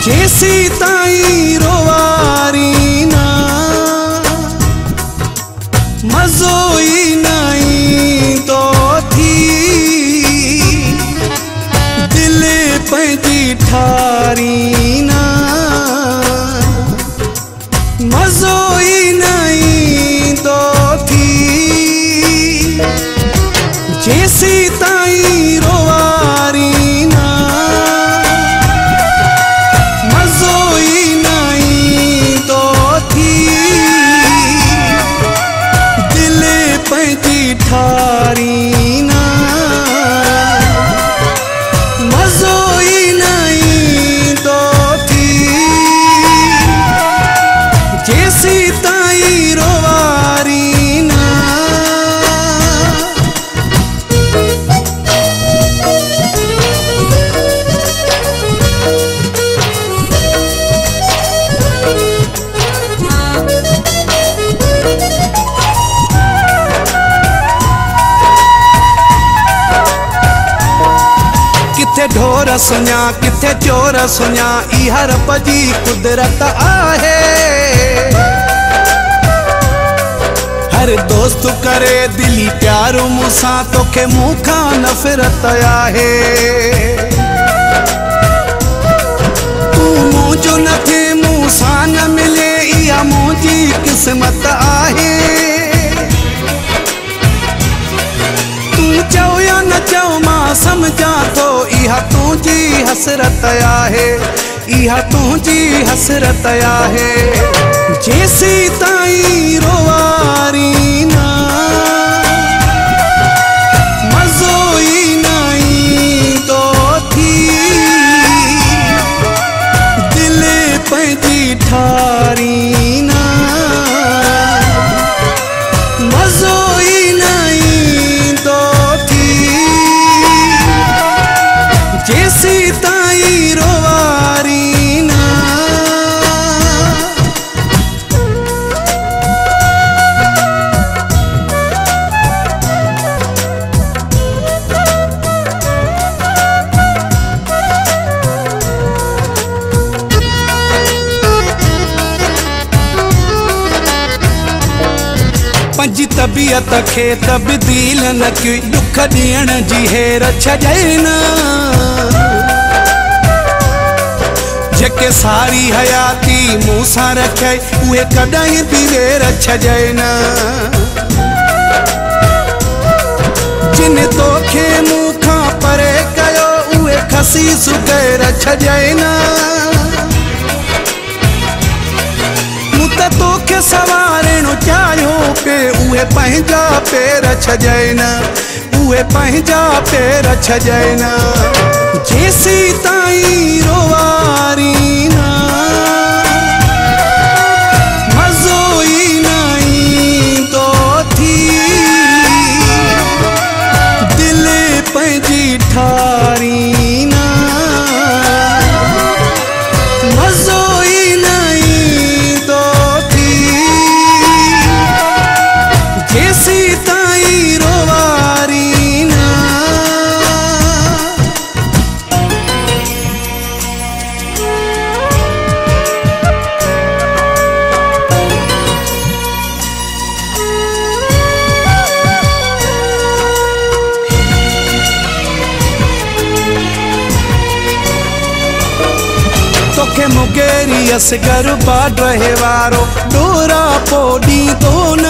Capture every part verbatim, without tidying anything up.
जेसी ताईं रोवारी ना मज़ो ई नहीं तो थी दिल पंहिंजी ठारी ना मज़ो ई नहीं तो थी जेसी ताईं रोवारी ना मज़ो ई नहीं तो थी दिल पंहिंजी ठारी ना मज़ो ई नहीं तो थी जेसी ताईं रोवारी ना। किथे ढोर सुञा किथे चोर सुञा इहा रब जी कुदरत आहे। हर दोस्त करे दिली प्यार मूंसां तोखे मूंखां नफ़रत आहे। तू मुंहिंजो न थे मूंसां न मिले इहा मुंहिंजी क़िस्मत आहे। तू चओ या न चओ मां समझा थो इहा तुंहिंजी हसरत आहे। इहा तुंहिंजी हसरत आहे जेसी ताईं रोवारी ना मज़ो ई नहीं तो थी दिल पंहिंजी ठारी ना मज़ो ई नहीं तो थी जेसी ताईं रोवारी ना। पंहिंजी तबियत खे तब्दील न कई दुख ॾियण जी हेर छॾे न। जेके सारी हयाती मूंसां रखियई उहे कॾहिं बि वेर छॾे न। जिन तोखे मूंखां परे कयो उहे खसी सुगैर छॾे न। मूं त तोखे सवारणो चाहियो पे उहे पंहिंजा पेर छॾे न। उहे पंहिंजा पेर छॾे न जेसी ताईं रोवारी ना मज़ो ई नहीं तो थी दिल पंहिंजी ठारी ना मज़ो ई नहीं तो थी जेसी ताईं रोवारी ना। तोखे मुगेरी असगर बाड रहे वारो डोरा पोडी तो न।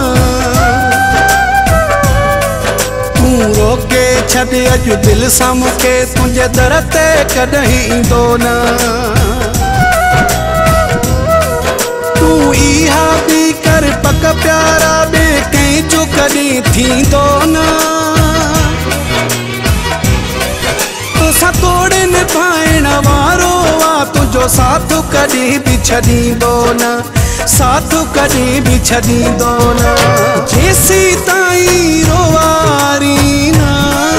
तू रोके छॾ अॼु दिल सां मूंखे तुंहिंजे दर ते कॾहिं ईंदो न। तू इहा बि कर पक प्यारा ॿिए कंहिंजो कॾहिं थींदो न। तोसां तोड़े निभाइण वारो आ तुंहिंजो साथ कॾहिं बि छॾींदो न। साथ कॾहिं बि छॾींदो न जेसी ताईं रोवारी ना